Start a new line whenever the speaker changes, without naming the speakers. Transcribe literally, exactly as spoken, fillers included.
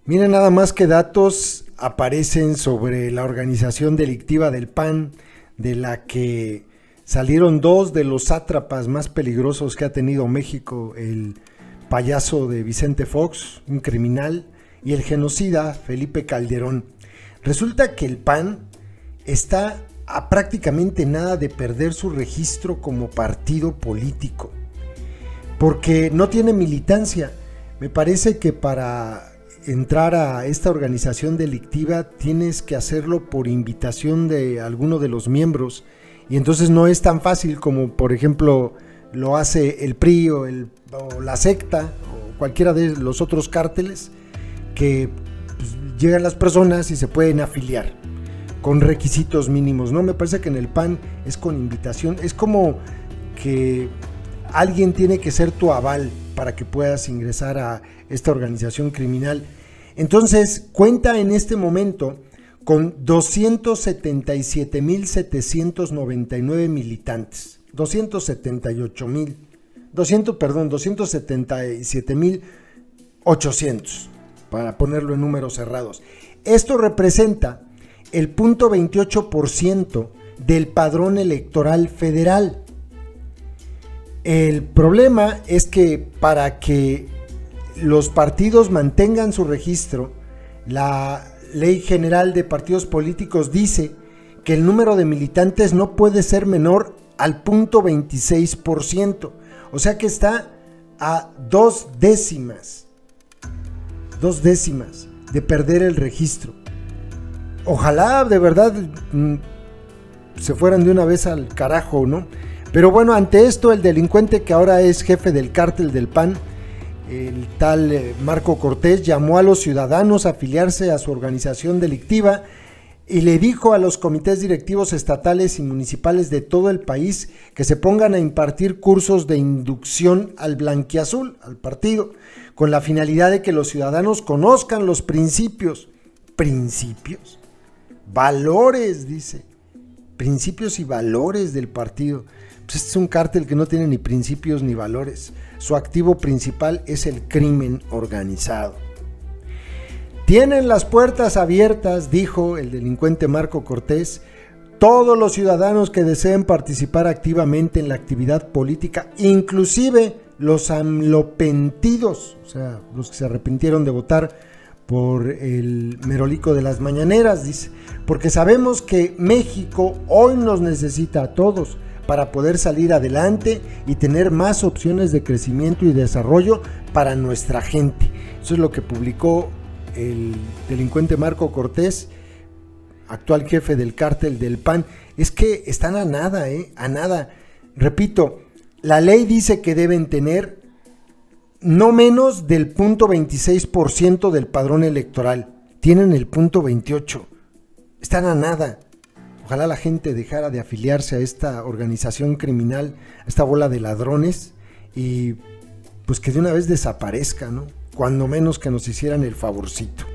Miren nada más qué datos aparecen sobre la organización delictiva del P A N, de la que salieron dos de los sátrapas más peligrosos que ha tenido México, el payaso de Vicente Fox, un criminal, y el genocida Felipe Calderón. Resulta que el P A N está a prácticamente nada de perder su registro como partido político, porque no tiene militancia. Me parece que para entrar a esta organización delictiva tienes que hacerlo por invitación de alguno de los miembros, y entonces no es tan fácil como por ejemplo lo hace el P R I o, el, o la secta o cualquiera de los otros cárteles, que pues, llegan las personas y se pueden afiliar con requisitos mínimos. No, me parece que en el P A N es con invitación, es como que alguien tiene que ser tu aval para que puedas ingresar a esta organización criminal. Entonces cuenta en este momento con doscientos setenta y siete mil setecientos noventa y nueve militantes, doscientos setenta y ocho mil, doscientos, perdón, doscientos setenta y siete mil ochocientos, para ponerlo en números cerrados. Esto representa el cero punto veintiocho por ciento del padrón electoral federal. El problema es que para que los partidos mantengan su registro, la Ley General de Partidos Políticos dice que el número de militantes no puede ser menor al cero punto veintiséis por ciento, o sea que está a dos décimas, dos décimas de perder el registro. Ojalá de verdad mmm, se fueran de una vez al carajo, ¿no? Pero bueno, ante esto, el delincuente que ahora es jefe del cártel del P A N, el tal eh, Marco Cortés, llamó a los ciudadanos a afiliarse a su organización delictiva y le dijo a los comités directivos estatales y municipales de todo el país que se pongan a impartir cursos de inducción al blanquiazul, al partido, con la finalidad de que los ciudadanos conozcan los principios, principios, valores, dice, principios y valores del partido. Pues este es un cártel que no tiene ni principios ni valores. Su activo principal es el crimen organizado. Tienen las puertas abiertas, dijo el delincuente Marco Cortés, todos los ciudadanos que deseen participar activamente en la actividad política, inclusive los amlopentidos, o sea, los que se arrepintieron de votar por el merolico de las mañaneras, dice, porque sabemos que México hoy nos necesita a todos para poder salir adelante y tener más opciones de crecimiento y desarrollo para nuestra gente. Eso es lo que publicó el delincuente Marco Cortés, actual jefe del cártel del P A N. Es que están a nada, ¿eh? A nada. Repito, la ley dice que deben tener no menos del punto veintiséis por ciento del padrón electoral. Tienen el punto veintiocho. Están a nada. Ojalá la gente dejara de afiliarse a esta organización criminal, a esta bola de ladrones, y pues que de una vez desaparezca, ¿no? Cuando menos que nos hicieran el favorcito.